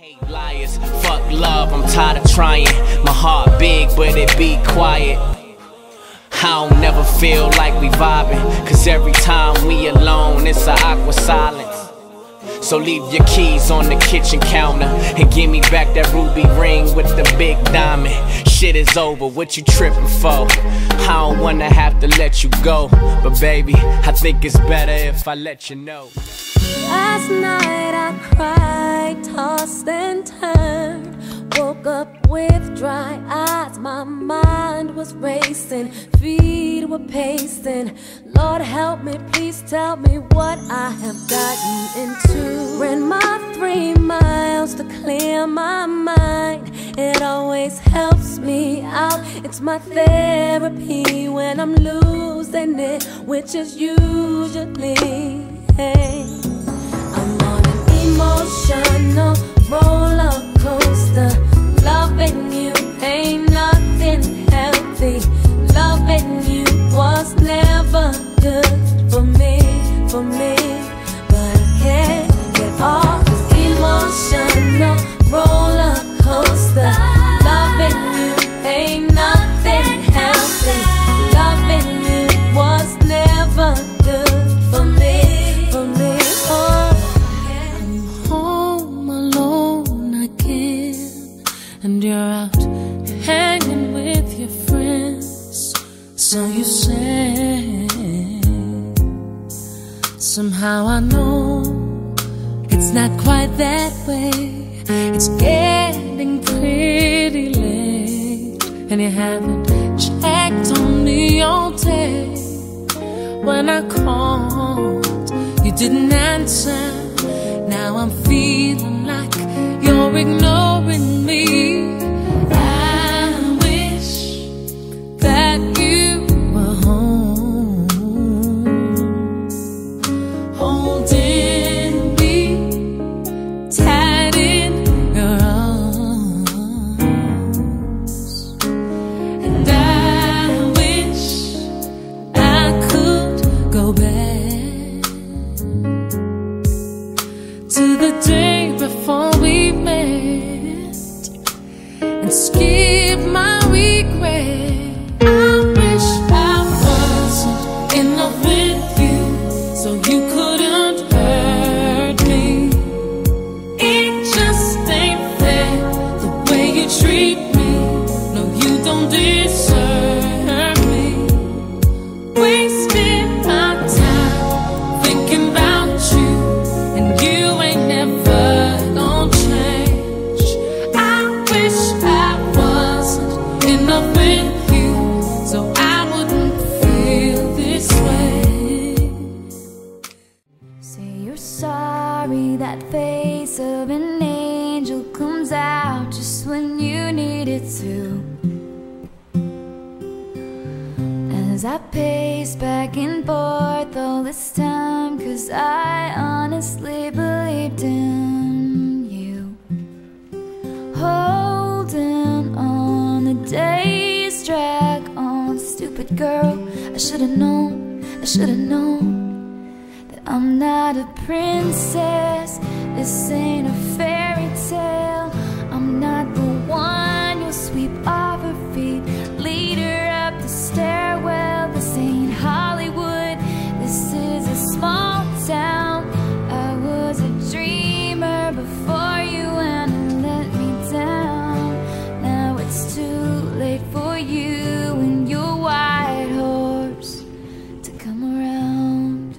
Liars, fuck love, I'm tired of trying. My heart big, but it be quiet. I don't never feel like we vibing, cause every time we alone, it's an awkward silence. So leave your keys on the kitchen counter and give me back that ruby ring with the big diamond. Shit is over, what you tripping for? I don't wanna have to let you go, but baby, I think it's better if I let you know. Last night I cried, tossed and turned. Woke up with dry eyes, my mind was racing, feet were pacing. Lord help me, please tell me what I have gotten into. Ran my 3 miles to clear my mind. It always helps me out. It's my therapy when I'm losing it, which is usually, hey. I'm on an emotional roller coaster. Loving you ain't nothing healthy. Loving you was never good for me, but I can't get off this emotional roller coaster. Loving you ain't nothing healthy. Loving you was never good for me, oh. I'm home alone again, and you're out hanging with your friends. So you say, somehow I know it's not quite that way. It's getting pretty late, and you haven't checked on me all day. When I called, you didn't answer. Now I'm feeling like you're ignoring me. I wish that you were home, holding me tight in your arms. And I wish I could go back to the day before we met and skip my regret. I wish I wasn't in love with you, so you couldn't hurt me. It just ain't fair the way you treat me. No, you don't deserve me. Wasting my time thinking about you, and you ain't never gonna change. I wish I wasn't in love with you, so I wouldn't feel this way. Say you're sorry, that face of an angel comes out just when you need it to. As I pace back and forth all this time, 'cause I honestly believed in you. Holding on, the days drag on. Stupid girl, I should've known that I'm not a princess. This ain't a fairy tale. I'm not the one you'll sweep off her feet, lead her up the stairwell. This ain't Hollywood, this is a small town. I was a dreamer before you, and you let me down. Now it's too late for you and your white horse to come around.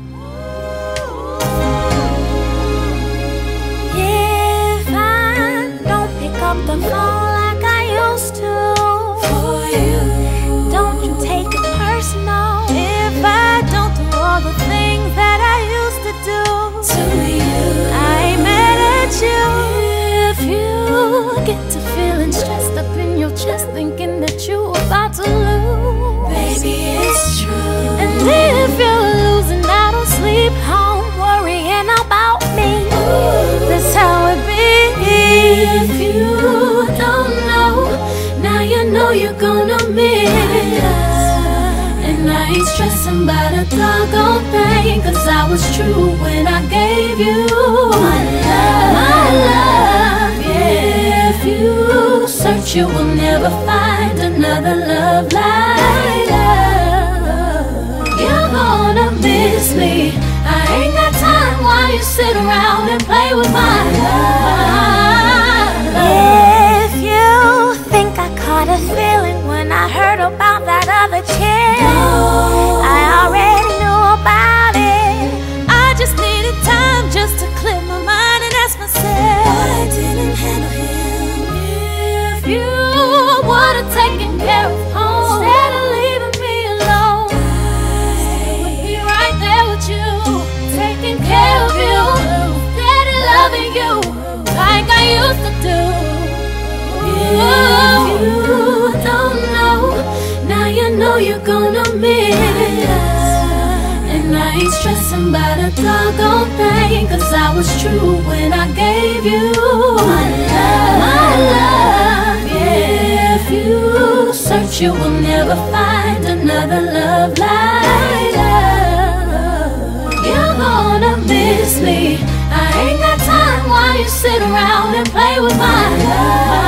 If I don't pick up the phone like I used to for you, don't you take it personal. If I don't do all the things that I used to do to you, I ain't mad at you. If you get to feeling stressed up in your chest, thinking that you're about to lose, baby, it's true. And if you're losing out on sleep, home worrying about me, that's how it be. If you don't know, now you know you're gonna miss. And I ain't stressing about a doggone thing, 'cause I was true when I gave you my love, my love. you will never find another love like love. You're gonna miss me. I ain't got time while you sit around and play with my love. If you think I caught a feeling when I heard about that other chick, I already knew about it. I just needed time just to clear my mind and ask myself why I didn't handle him. If you would've taken care of home instead of leaving me alone, I would be right there with you, taking care of you, steady loving you like I used to do. If you don't know, now you know you're gonna miss. And I ain't stressing about a doggone thing, 'cause I was true when I gave you my love, my love. Yeah, if you search, you will never find another love like love. You're gonna miss me. I ain't got time while you sit around and play with my love.